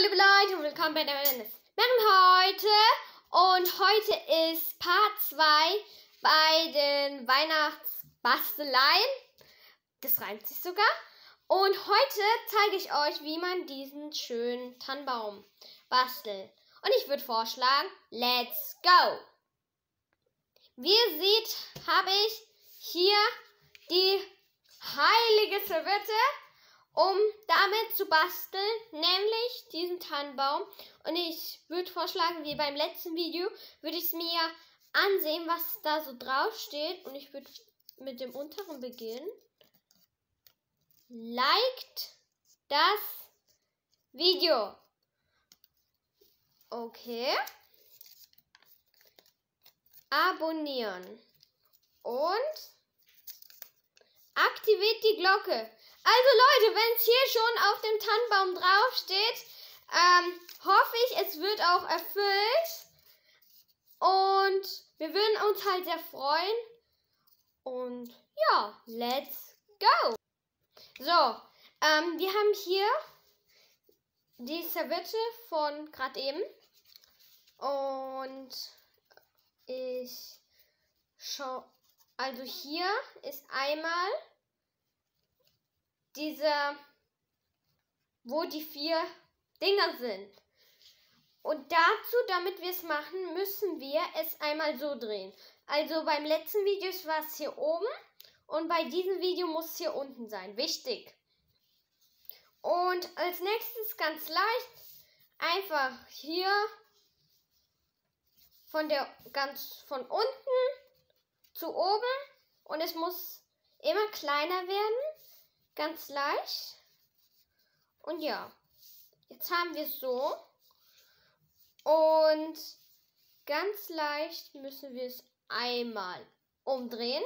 liebe Leute, und willkommen bei der Dennis. Heute ist Part 2 bei den Weihnachtsbasteleien. Das reimt sich sogar. Und heute zeige ich euch, wie man diesen schönen Tannenbaum bastelt. Und ich würde vorschlagen, let's go! Wie ihr seht, habe ich hier die heilige Serviette, um damit zu basteln, nämlich diesen Tannenbaum. Und ich würde vorschlagen, wie beim letzten Video, würde ich es mir ansehen, was da so drauf steht. Und ich würde mit dem unteren beginnen. Liked das Video. Okay. Abonnieren. Und aktiviert die Glocke. Also Leute, wenn es hier schon auf dem Tannenbaum drauf steht, hoffe ich, es wird auch erfüllt. Und wir würden uns halt sehr freuen. Und ja, let's go. So, wir haben hier die Serviette von gerade eben. Und ich schaue, also hier ist einmal dieser, wo die 4 Dinger sind. Und dazu, damit wir es machen, müssen wir es einmal so drehen. Also beim letzten Video war es hier oben und bei diesem Video muss es hier unten sein. Wichtig. Und als nächstes ganz leicht, einfach hier ganz von unten zu oben und es muss immer kleiner werden. Ganz leicht. Und ja, jetzt haben wir es so. Und ganz leicht müssen wir es einmal umdrehen.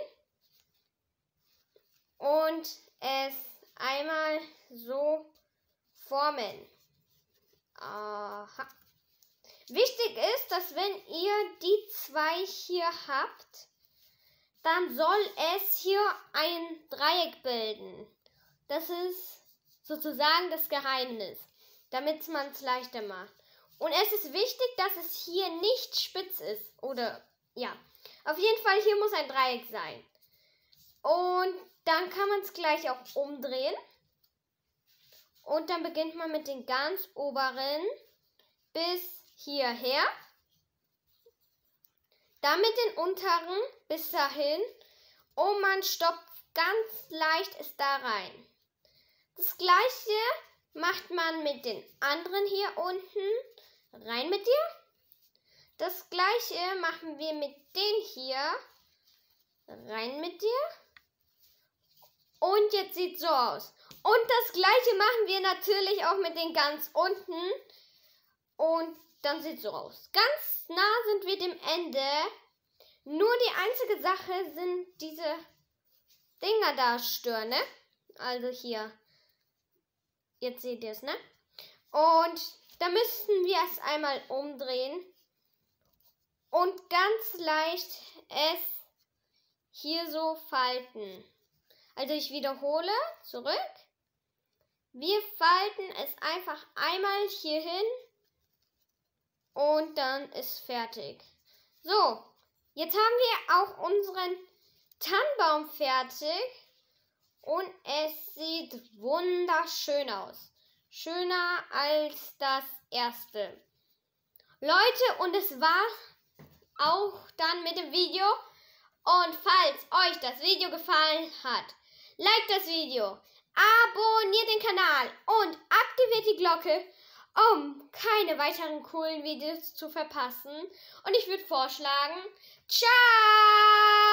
Und es einmal so formen. Aha. Wichtig ist, dass wenn ihr die 2 hier habt, dann soll es hier ein Dreieck bilden. Das ist sozusagen das Geheimnis, damit man es leichter macht. Und es ist wichtig, dass es hier nicht spitz ist. Oder, ja, auf jeden Fall hier muss ein Dreieck sein. Und dann kann man es gleich auch umdrehen. Und dann beginnt man mit den ganz oberen bis hierher. Dann mit den unteren bis dahin. Und man stopft ganz leicht es da rein. Das gleiche macht man mit den anderen hier unten. Rein mit dir. Das gleiche machen wir mit den hier. Rein mit dir. Und jetzt sieht es so aus. Und das gleiche machen wir natürlich auch mit den ganz unten. Und dann sieht es so aus. Ganz nah sind wir dem Ende. Nur die einzige Sache sind diese Dinger da stören, ne? Also hier. Jetzt seht ihr es, ne? Und da müssten wir es einmal umdrehen. Und ganz leicht es hier so falten. Also ich wiederhole, zurück. Wir falten es einfach einmal hier hin. Und dann ist fertig. So, jetzt haben wir auch unseren Tannenbaum fertig. Und es sieht wunderschön aus. Schöner als das erste. Leute, und es war auch dann mit dem Video. Und falls euch das Video gefallen hat, liked das Video, abonniert den Kanal und aktiviert die Glocke, um keine weiteren coolen Videos zu verpassen. Und ich würde vorschlagen, ciao!